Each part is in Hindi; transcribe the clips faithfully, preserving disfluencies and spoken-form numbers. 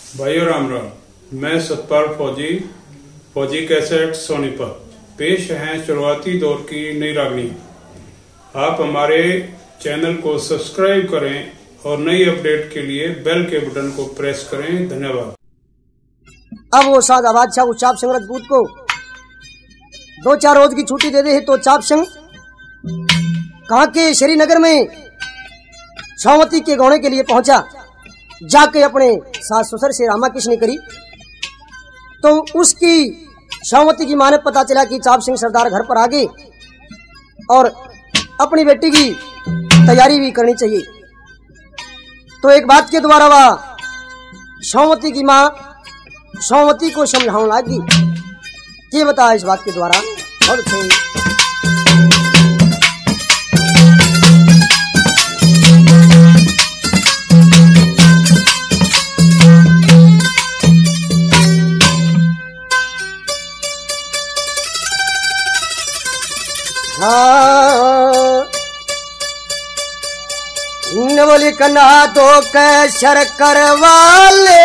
भाइयों राम राम, मैं सतपाल फौजी फौजी कैसेट सोनीपत पेश हैं शुरुआती दौर की नई रागनी। आप हमारे चैनल को सब्सक्राइब करें और नई अपडेट के लिए बेल के बटन को प्रेस करें। धन्यवाद। अब वो सादा बादशाह को चाप सिंह राजपूत को दो चार रोज की छुट्टी दे दे तो चाप सिंह कहा के श्रीनगर में छावती के गौणे के लिए पहुंचा। जाके अपने सास ससुर से रामा कृष्ण करी तो उसकी शावती की मां ने पता चला कि चाप सिंह सरदार घर पर आ गए और अपनी बेटी की तैयारी भी करनी चाहिए। तो एक बात के द्वारा वह शावती की मां शावती को समझाने लगी कि बता इस बात के द्वारा बहुत अच्छे बोली कन्हा तो कैशर करवाले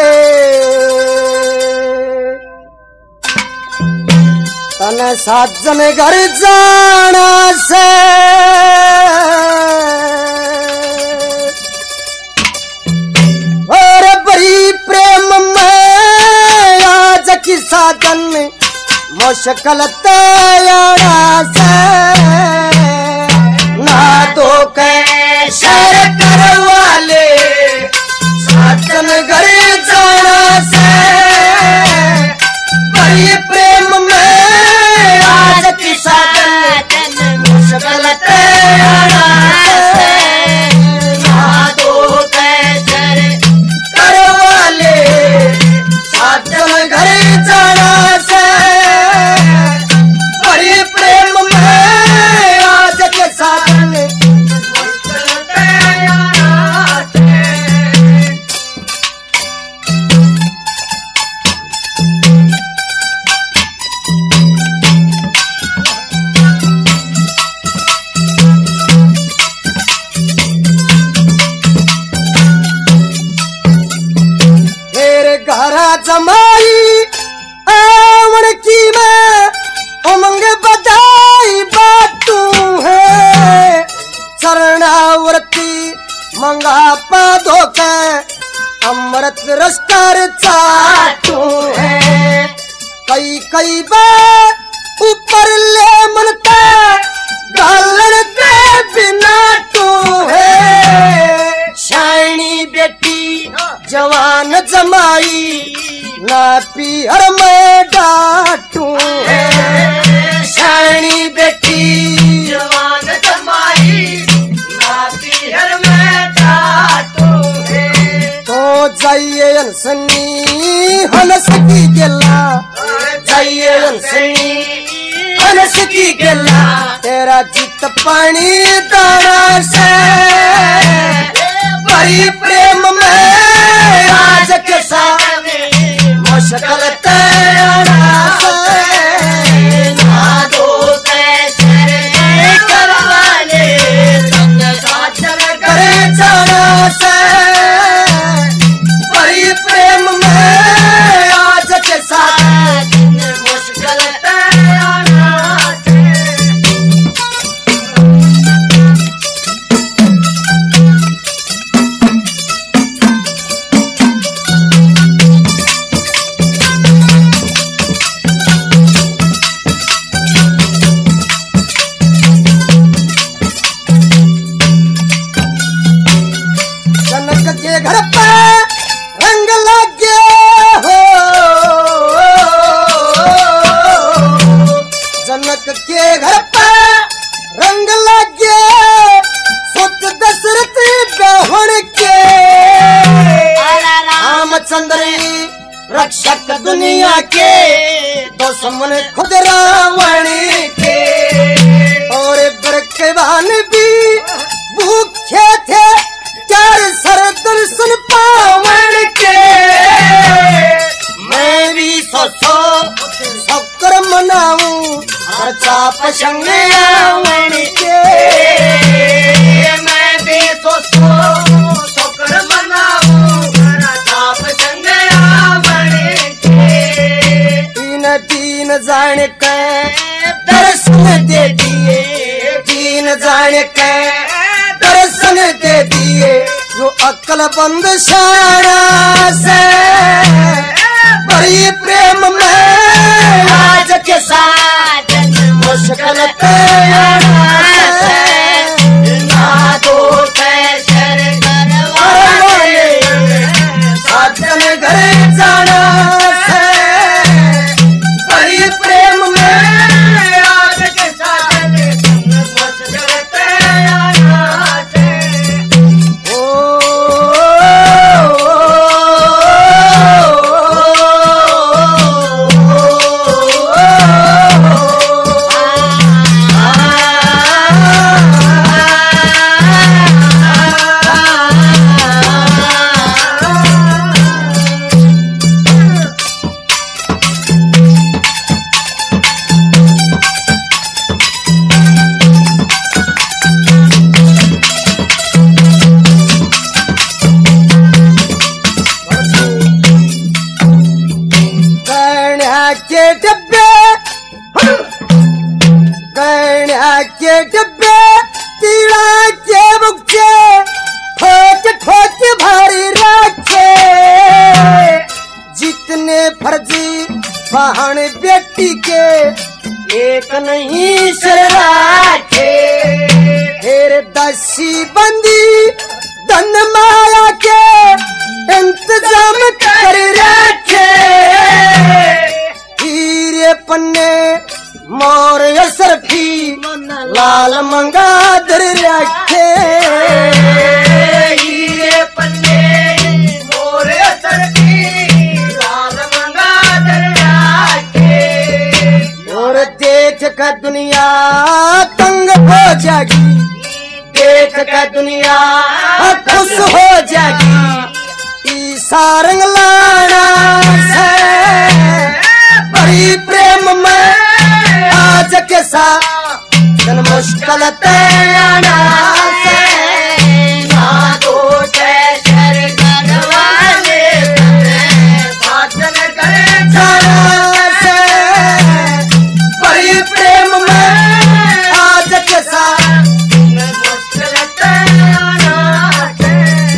तन साजन घर जाना से और बड़ी प्रेम में आज की साजन मुश्किल तैयारा से ना तो कैशर करवाले साजन घर जाना से बड़ी प्रेम में आज की साजन मुश्किल तैयारा से ना तो कैशर करवाले साजन घर जाना से जमाई आवन की मैं उमंग बधाई बातू है शरणावर्ती मंगा पादों का अमृत रस कर चाटू है कई कई बार ऊपर ले मनता गालन के बिना तू है शाइनी बेटी जवान जमाई ना पीहर में डाटू है शाइनी बेटी जवान जमाई ना पीहर में डाटू है तो जाइए अनसनी हनस की गेला जाइए अनसनी हनस की गेला तेरा जीत पानी दाना से बड़ी प्रेम में आज के साथ मुश्किल तैयारा से ना दो कैशर करवाले संग साजन करे जाना से बड़ी प्रेम में आज के साथ मुश्किल तैयारा घर पे रंग लगे हो जनक के घर पे रंग लगे सुत दशरथ बेहण के रामचंद्र रक्षक दुनिया के दुश्मन खुद रावण के और बरकवान भी भूखे थे चार सर दर्शन पावन के मैं भी सो सो शक्कर मनाऊं हर चाप संग रावण के मैं भी सो सो शक्कर मनाऊं हर चाप संग जाने के दर्शन दे दिए, दीन जाने के दर्शन दे दिए, जो अक्ल बंद शाना से बड़ी प्रेम में आज के साथ मुश्किल ना दो पैसर करवाने साजन घर जाना से बड़ी प्रेम में आज के साथ मुश्किल के डब्बे तीड़ा के बुक्चे ठोक ठोक भारी रखे, जितने फर्जी बहन बेटी के एक नहीं सिर राखे, फिर दसी बंदी धन माया के इंतजाम कर रखे, हीरे पन्ने मोर असरफी लाल मंगादर रखे, हीरे पन्ने मोर असरफी लाल मंगादर रखे, और देख कर दुनिया तंग हो जाएगी, देख कर दुनिया खुश हो जाएगी, सारंग लाना से बड़ी प्रेम में आज के साथ जन मुश्किल तैयाना से ना दो पैसर करवाने साजन घर जाना से बड़ी प्रेम में आज के साथ मुश्किल तैयाना से।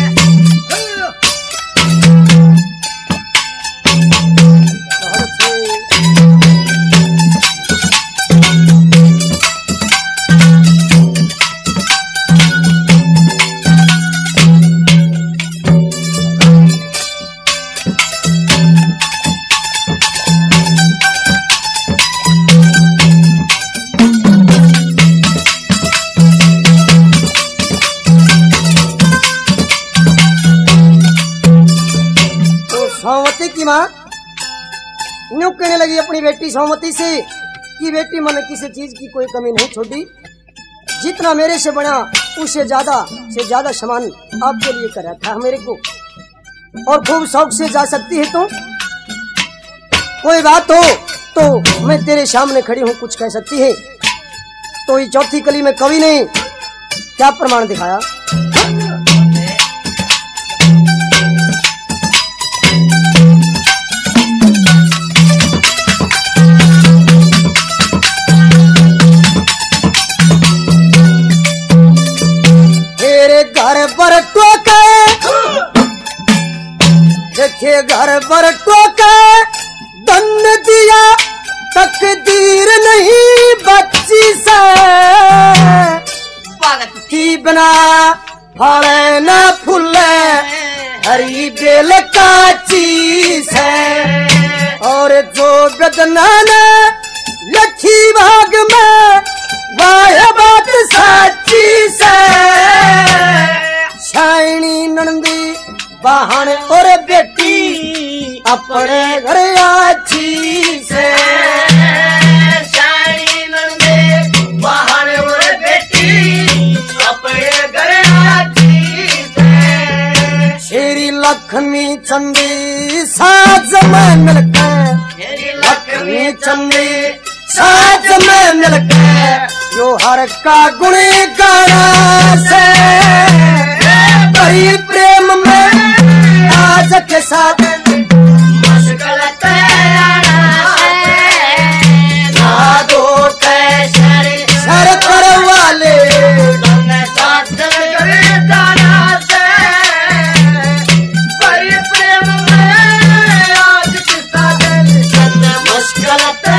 सोमवती की माँ न्यू कहने लगी अपनी बेटी सोमवती से कि बेटी मैंने किसी चीज की कोई कमी नहीं छोड़ी, जितना मेरे से बना उससे ज्यादा से ज्यादा सामान आपके लिए कर रखा है मेरे को, और खूब शौक से जा सकती है तो कोई बात हो तो मैं तेरे सामने खड़ी हूँ, कुछ कह सकती है। तो ये चौथी कली में कवि ने क्या प्रमाण दिखाया, घर पर टोके देखे घर पर टोके दन दिया तकदीर नहीं बच्ची से, की बना फले न फूले हरी बेल का चीज है, और जो बदना ने लखी भाग में वाह बात साची से, शाइनी नंदी बहन और बेटी अपने घर आची से, शाइनी नंदी बहन और बेटी अपने घर आची से, श्री लक्ष्मी चंदी साज में मिलकर, लक्ष्मी चंदी साज में मिलकर जो हर का गुणी गाना से बड़ी प्रेम में आज के साथ मुश्किल तैयारा से रात